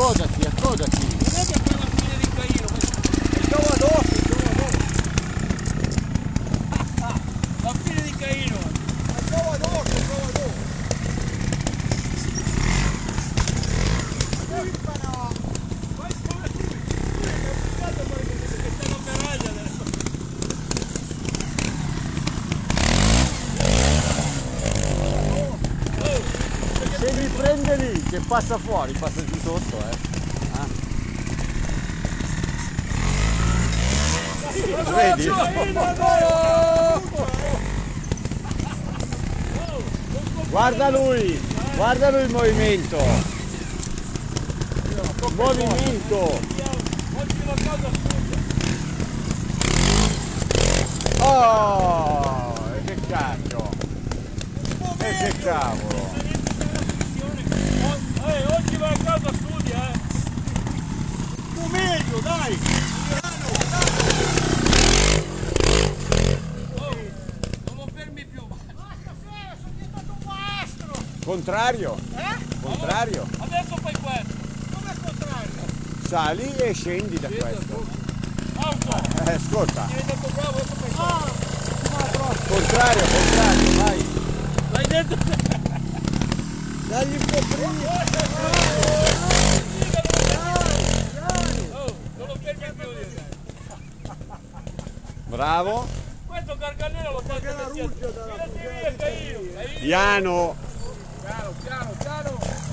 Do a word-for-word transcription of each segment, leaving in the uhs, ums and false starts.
accodati, accodati. Vedi a quella fine di Caino, il trovo addosso, il trovo addosso. La fine di Caino, il trovo addosso, il trovo addosso. Pimpano! Vai spazio! Che stanno per aria adesso. Se mi prende lì, che passa fuori, passa giù sotto, eh. Ah. Vedi? Guarda lui, guarda lui il movimento. Il movimento. Oh, e che cacchio. E che cavolo. Eh, oggi vai a casa studia, eh! Tu meglio, dai! Oh, non lo fermi più! Basta, sono diventato un maestro! Contrario? Eh? Contrario? Adesso fai questo! Come il contrario? Sali e scendi da questo. Auto! Eh, ascolta. Sei diventato bravo, adesso fai questo! Contrario, contrario, vai. L'hai detto te! Dagli un po' prima. Oh, non lo fermi più! Bravo. Questo Garganella lo fa dalla ruccia! Tirati via, Caino! Piano. Piano, piano, piano!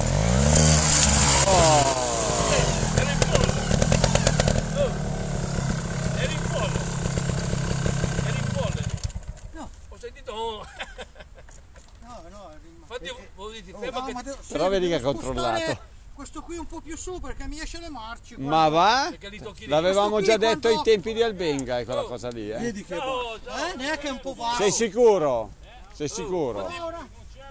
Oh. Era in fondo! Oh! Era in fondo! Era in fondo! No! Ho sentito... Oh. No, no, Infatti voi dite, oh, ferma no, che... ma devo- Però vedi che ha devo controllato. spostare questo qui un po' più su perché mi esce le marce. Ma va? Perché li tocchi lì. L'avevamo Questo già qui detto ai quando- tempi di Albenga, quella cosa lì, eh? Vedi che Ciao, ciao! eh, neanche un po' basso. Sei sicuro? Sei sicuro? Ora,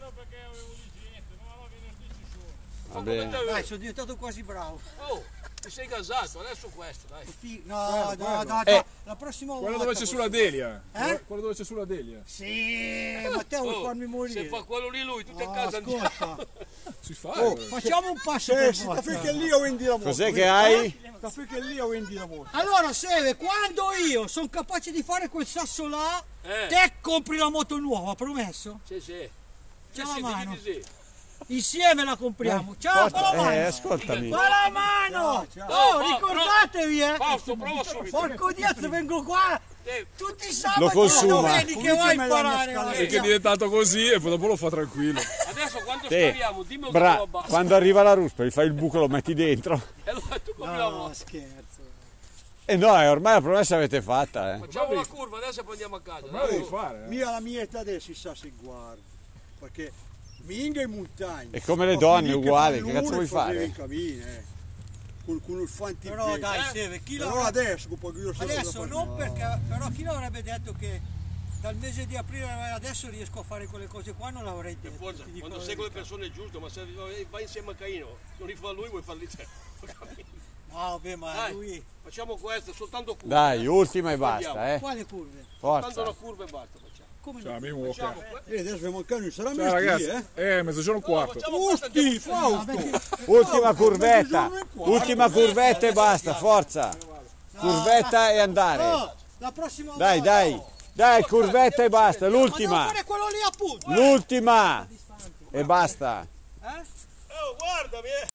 Va bene. dai, sono diventato quasi bravo. Oh, ti sei gasato, adesso questo, dai. Fi- No, no, no, Eh. no, la prossima volta. Quello dove c'è sulla Delia. Eh? Quello dove c'è sulla Delia. Sì, Matteo vuoi Oh, farmi morire. se fa quello lì lui, tutti a Oh, casa andiamo. ascolta, Si fa. oh, eh. facciamo un passo per volta. lì o vendi la moto? Cos'è che hai? Sta finché lì o vendi la moto? Allora, Seve, quando io sono capace di fare quel sasso là, Eh. te compri la moto nuova, promesso? Sì, sì. C'è Sì, la sì, mano. digli di sì. Insieme la compriamo. Ciao, con la Eh, mano. ascoltami. Con la mano! ciao. Oh, Oh, ricordatevi, eh! Fausto, prova subito. Porco Dio, vengo qua Eh, tutti i sabati. Lo consuma. Vedi che vuoi imparare. Perché è diventato così e poi dopo lo fa tranquillo. adesso quando Sì. spariamo, dimmi dove Bra- lo abbassa. quando arriva la ruspa, gli fai il buco, lo metti dentro. E allora tu come la No, vuoi? scherzo. E no, eh, ormai la promessa l'avete fatta, eh. Facciamo la curva, adesso poi andiamo a casa. Ma lo dai. devi fare. eh. Mia la mia età adesso si sa se guarda. Perché minga in montagna. E come le Ma donne, quelli uguali, fanno che cazzo l'uno vuoi e facevi fare? in cabina, eh. Con, con il fanti Però dai, Eh? Seve, chi Però l'avrebbe... adesso, che poi io so Adesso cosa non fare. perché... Però chi l'avrebbe detto che dal mese di aprile adesso riesco a fare quelle cose qua, non l'avrei detto. Forza, ti dico quando la segui le verità. persone giuste, ma se vai insieme a Caino, non li fa lui, vuoi farli te. No, vabbè, ma Dai. lui... Facciamo questo, soltanto curve. Dai, eh. ultima e Andiamo. basta, eh. Quale curve? Soltanto Forza. la curva e basta facciamo. Come Ciao, no? mi muovo. Facciamo Ciao questo. Eh, adesso abbiamo un camion, sarà messo ragazzi. lì, eh. Eh, mezzogiorno quarto. Facciamo questo, Usti, andiamo- Fausto! Ultima curvetta. Ultima curvetta e basta, forza. Curvetta e andare. No, la prossima Dai, volta... dai. Dai, curvetta e basta, Ma devo l'ultima. fare quello lì appunto. L'ultima. E basta. Eh? Oh, guardami, eh.